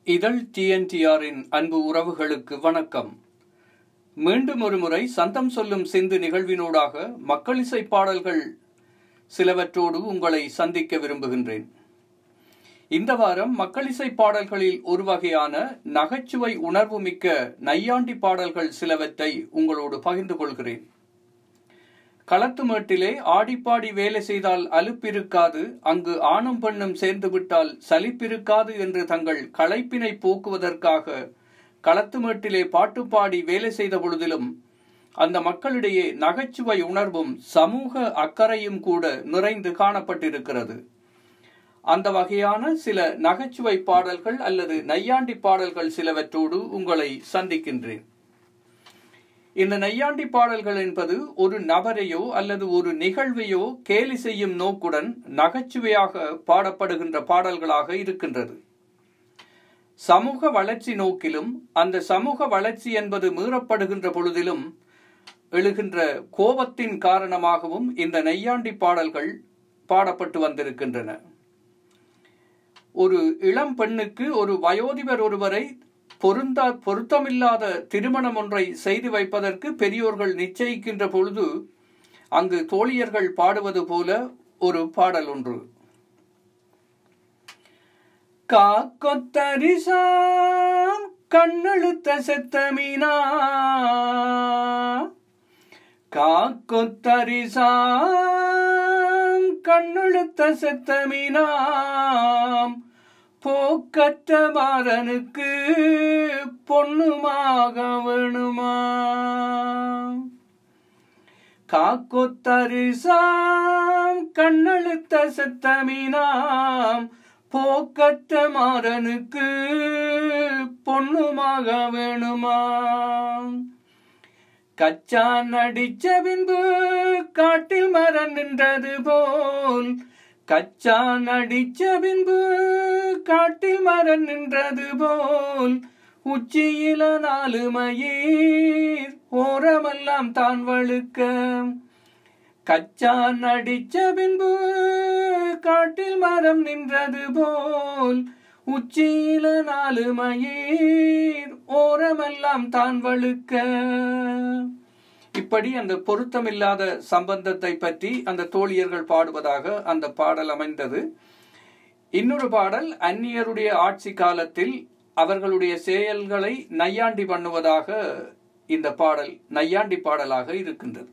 இதழ் TNTRின் அன்பு உறவுகளுக்கு வணக்கம். மீண்டும் ஒரு முறை சந்தம் சொல்லும் சிந்து நிகழ்வினூடாக மக்களிசை பாடல்கள் சிலவற்றோடு உங்களை சந்திக்க விரும்புகின்றேன். இந்த வாரம் மக்களிசை பாடல்களில் ஒரு வகையான நகைச்சுவை உணர்வு மிக்க நையாண்டி பாடல்கள் சிலவற்றை உங்களோடு பகிர்ந்து கொள்கிறேன். களத்து மேட்டிலே ஆடிப்பாடி வேலை செய்தால் அலுப்பிருக்காது, அங்கு ஆணும் பெண்ணும் சேர்ந்து விட்டால் சலிப்பிருக்காது என்று தங்கள் களைப்பினை போக்குவதற்காக களத்து மேட்டிலே பாட்டு பாடி வேலை செய்த பொழுதிலும் அந்த மக்களிடையே நகைச்சுவை உணர்வும் சமூக அக்கறையும் கூட நிறைந்து காணப்பட்டிருக்கிறது. அந்த வகையான சில நகைச்சுவை பாடல்கள் அல்லது நையாண்டி பாடல்கள் சிலவற்றோடு உங்களை சந்திக்கின்றேன். இந்த நையாண்டி பாடல்கள் என்பது ஒரு நபரையோ அல்லது ஒரு நிகழ்வையோ கேலி செய்யும் நோக்குடன் நகைச்சுவையாக பாடப்படுகின்ற பாடல்களாக இருக்கின்றது. சமூக வளர்ச்சி நோக்கிலும் அந்த சமூக வளர்ச்சி என்பது மீறப்படுகின்ற பொழுதிலும் எழுகின்ற கோபத்தின் காரணமாகவும் இந்த நையாண்டி பாடல்கள் பாடப்பட்டு வந்திருக்கின்றன. ஒரு இளம் பெண்ணுக்கு ஒரு வயோதிபர் ஒருவரை பொருத்தமில்லாத திருமணம் ஒன்றை செய்து வைப்பதற்கு பெரியோர்கள் நிச்சயிக்கின்ற பொழுது அங்கு தோழியர்கள் பாடுவது போல ஒரு பாடல் ஒன்று. காக்கொத்தரிசான் கண்ணெழுத்த செத்தமீனா, காக்கொத்தரிசான் கண்ணெழுத்த செத்தமீனாம், போக்கற்ற மாறனுக்கு பொண்ணுமாக வேணுமா. காக்கொத்தரிசாம் கண்ணெழுத்த செத்தமீனாம், போக்கற்ற மாறனுக்கு பொண்ணுமாக வேணுமா. கச்சான் அடிச்ச பின்பு காட்டில் மரம் நின்றது போல், கச்சான் அடிச்ச பின்பு காட்டில் மரம் நின்றது போல், உச்சியில 4 மயிர் ஓரமெல்லாம் தான் வழுக்க. கச்சான் அடிச்ச பின்பு காட்டில் மரம் நின்றது போல், உச்சியில 4 மயிர் ஓரமெல்லாம் தான் வழுக்க. இப்படி அந்த பொருத்தமில்லாத சம்பந்தத்தை பற்றி அந்த தோழியர்கள் பாடுவதாக அந்த பாடல் அமைந்தது. இன்னொரு பாடல் அந்நியருடைய ஆட்சி காலத்தில் அவர்களுடைய செயல்களை நையாண்டி பண்ணுவதாக இந்த பாடல் நையாண்டி பாடலாக இருக்கின்றது.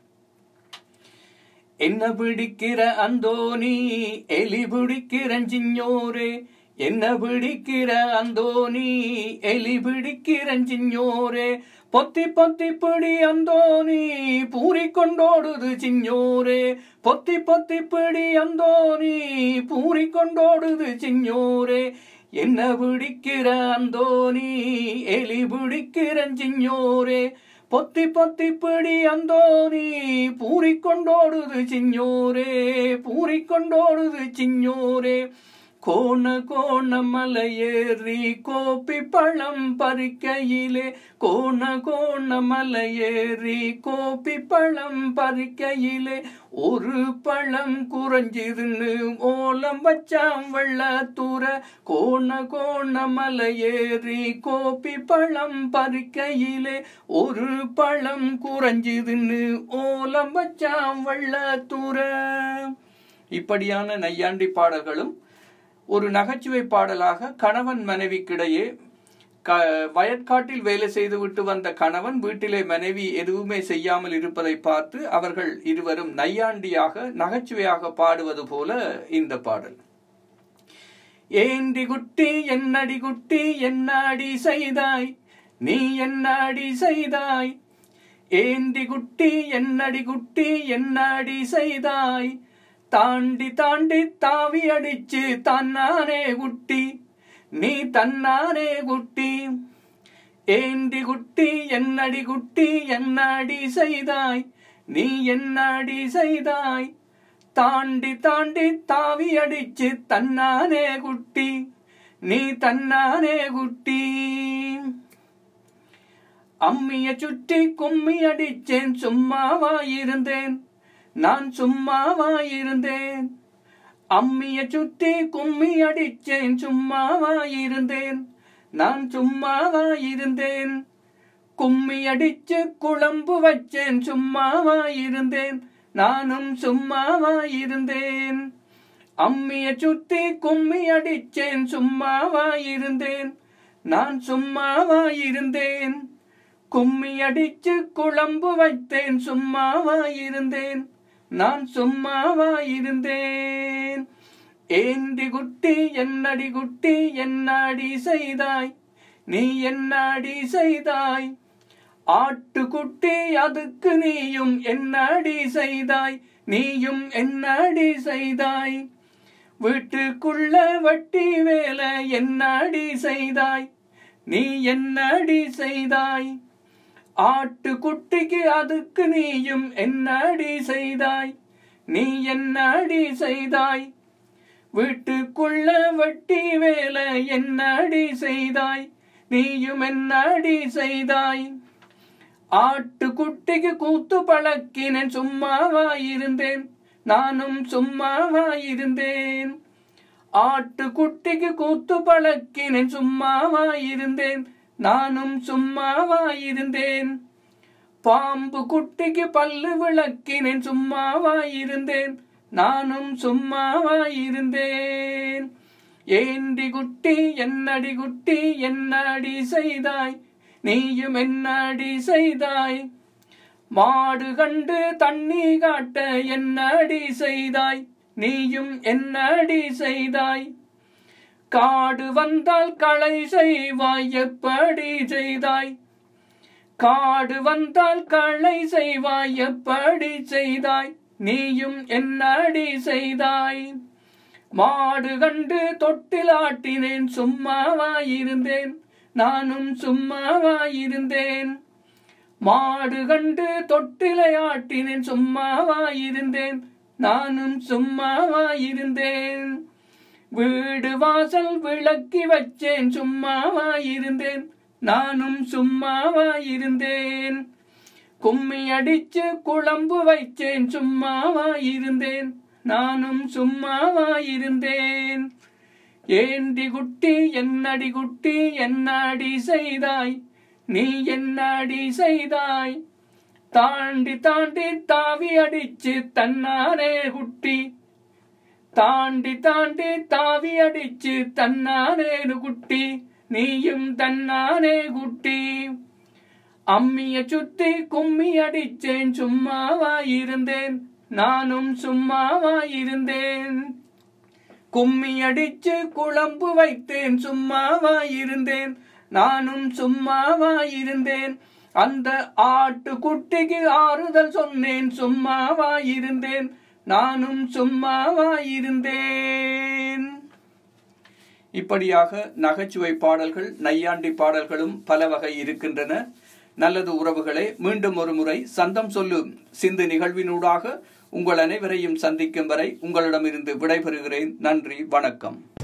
என்ன பிடிக்கிற அந்தோனி எலி பிடிக்கிற சிஞ்சோரே, என்ன பிடிக்கிற அந்தோனி எலி பிடிக்கிற சிஞ்சோரே, பொத்தி பொத்தி பிடி அந்தோனி பூரி கொண்டோடுது சிஞ்சோரே, பொத்தி பொத்தி பிடி அந்தோனி பூரி கொண்டோடுது சிஞ்சோரே, என்ன பிடிக்கிற அந்தோனி எலி பிடிக்கிற சிஞ்சோரே, பொத்தி பொத்தி பிடி அந்தோனி பூரி கொண்டோடுது சிஞ்சோரே, பூரி கொண்டோடுது சிஞ்சோரே. கோண கோண மலையேறி கோப்பி பழம் பறிக்கையிலே, கோண கோண மலையேறி கோப்பி பழம் பறிக்கையிலே, ஒரு பழம் குறைஞ்சிருன்னு ஓலம் வச்சாம் வெள்ளத்தூர. கோண கோண மலையேறி கோப்பி பழம் பறிக்கையிலே, ஒரு பழம் குறைஞ்சிருன்னு ஓலம் வச்சாம் வெள்ளத்தூர. இப்படியான நையாண்டி பாடல்களும் ஒரு நகைச்சுவை பாடலாக கணவன் மனைவிக்கிடையே வயற்காட்டில் வேலை செய்துவிட்டு வந்த கணவன் வீட்டிலே மனைவி எதுவுமே செய்யாமல் இருப்பதை பார்த்து அவர்கள் இருவரும் நையாண்டியாக நகைச்சுவையாக பாடுவது போல இந்த பாடல். ஏண்டி குட்டி என்னடி குட்டி என்னாடி செய்தாய், நீ என்னாடி செய்தாய், ஏண்டி குட்டி என்னடி குட்டி என்னாடி செய்தாய், தாண்டி தாண்டி தாவி அடிச்சு தன்னானே குட்டி, நீ தன்னானே குட்டி. ஏண்டி குட்டி என்னடி குட்டி என்னாடி செய்தாய், நீ என்னாடி செய்தாய், தாண்டி தாண்டி தாவி அடிச்சு தன்னானே குட்டி, நீ தன்னானே குட்டி. அம்மிய சுற்றி கும்மி அடிச்சேன் சும்மாவாயிருந்தேன், நான் சும்மாவாயிருந்தேன், அம்மிய சுத்தி கும்மி அடிச்சேன் சும்மாவாயிருந்தேன், நான் சும்மாவா இருந்தேன். கும்மி அடிச்சு குழம்பு வச்சேன், சும்மாவா இருந்தேன். நானும் சும்மாவா இருந்தேன். அம்மிய சுத்தி கும்மி அடிச்சேன், சும்மாவா இருந்தேன். நான் சும்மாவா இருந்தேன். கும்மி அடிச்சு குழம்பு வைத்தேன், சும்மாவா இருந்தேன். நான் சும்மாவா இருந்தேன். ஏண்டி குட்டி என்னடி குட்டி என்னாடி செய்தாய், நீ என்னாடி செய்தாய். ஆட்டுக்குட்டி அதுக்கு நீயும் என்னாடி செய்தாய், நீயும் என்னாடி செய்தாய். வீட்டுக்குள்ள வட்டி வேலை என்னாடி செய்தாய், நீ என்னாடி செய்தாய். ஆட்டுக்குட்டிக்கு அதுக்கு நீயும் என்னாடி செய்தாய், நீ என்னாடி செய்தாய். வீட்டுக்குள்ள வட்டி வேலை என்னாடி செய்தாய், நீயும் என்னாடி செய்தாய். ஆட்டுக்குட்டிக்கு கூத்து பழக்கினேன், சும்மாவா இருந்தேன். நானும் சும்மாவா இருந்தேன். ஆட்டுக்குட்டிக்கு கூத்து பழக்கினேன், சும்மாவா இருந்தேன். நானும் சும்மாவா இருந்தேன். பாம்பு குட்டிக்கு பல்லு விளக்கினேன், சும்மாவா இருந்தேன். நானும் சும்மாவா இருந்தேன். ஏண்டி குட்டி என்னடி குட்டி என்னாடி செய்தாய், நீயும் என்னாடி செய்தாய். மாடு கண்டு தண்ணி காட்ட என்னாடி செய்தாய், நீயும் என்னாடி செய்தாய். காடு வந்தால் களை செய்வாய், எப்படி செய்தாய். காடு வந்தால் களை செய்வாய், எப்படி செய்தாய். நீயும் என்னாடி செய்தாய். மாடு கண்டு தொட்டில் ஆட்டினேன், சும்மாவா இருந்தேன். நானும் சும்மாவா இருந்தேன். மாடு கண்டு தொட்டிலை ஆட்டினேன், சும்மாவா இருந்தேன். நானும் சும்மாவா இருந்தேன். வீடு வாசல் விளக்கி வச்சேன், சும்மாவா இருந்தேன். நானும் சும்மாவா இருந்தேன். கும்மி அடிச்சு குழம்பு வைச்சேன், சும்மாவா இருந்தேன். நானும் சும்மாவா இருந்தேன். ஏண்டி குட்டி என்னடி குட்டி என்னாடி செய்தாய், நீ என்னாடி செய்தாய். தாண்டி தாண்டி தாவி அடிச்சு தன்னானே குட்டி, தாண்டி தாண்டி தாவி அடிச்சு தன்னானே குட்டி. நீயும் தன்னானே குட்டி. அம்மிய சுத்தி கும்மி அடிச்சேன், சும்மாவா இருந்தேன். நானும் சும்மாவா இருந்தேன். கும்மி அடிச்சு குழம்பு வைத்தேன், சும்மாவா இருந்தேன். நானும் சும்மாவா இருந்தேன். அந்த ஆட்டுக்குட்டிக்கு ஆறுதல் சொன்னேன், சும்மாவா இருந்தேன். நானும் சும்மாவா இருந்தேன். இப்படியாக நகைச்சுவை பாடல்கள், நையாண்டி பாடல்களும் பல வகை இருக்கின்றன. நல்லது உறவுகளே, மீண்டும் ஒரு முறை சந்தம் சொல்லும் சிந்து நிகழ்வினூடாக உங்கள் அனைவரையும் சந்திக்கும் வரை உங்களிடமிருந்து விடைபெறுகிறேன். நன்றி, வணக்கம்.